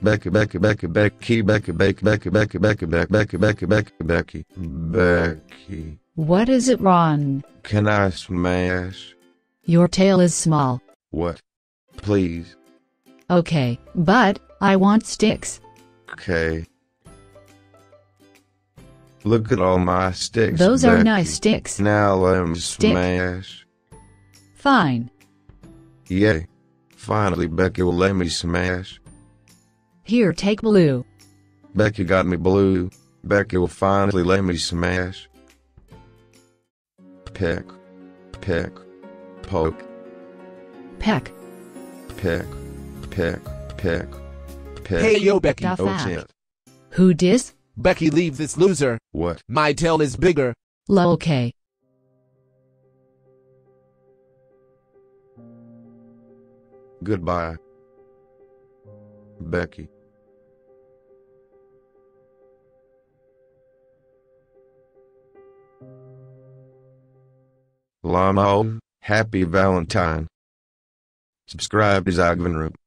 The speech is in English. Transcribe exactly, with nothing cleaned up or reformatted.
Becky, Becky, Becky, Becky, Becky, Becky, Becky, Becky, Becky, Becky, Becky, Becky, Becky, Becky, Becky. What is it, Ron? Can I smash? Your tail is small. What? Please. Okay, but I want sticks. Okay. Look at all my sticks. Those are Becky. nice sticks. Now let me Stick. smash. Fine. Yay. Finally, Becky will let me smash. Here, take blue. Becky got me blue. Becky will finally let me smash. Peck. Peck. Poke. Peck. Peck. Peck. Peck. Peck. Hey yo, Becky. The Oh, fact. shit. Who dis? Becky, leave this loser. What? My tail is bigger. Lo, okay. Goodbye. Becky. Lamo, happy Valentine. Subscribe to Zagvan Room.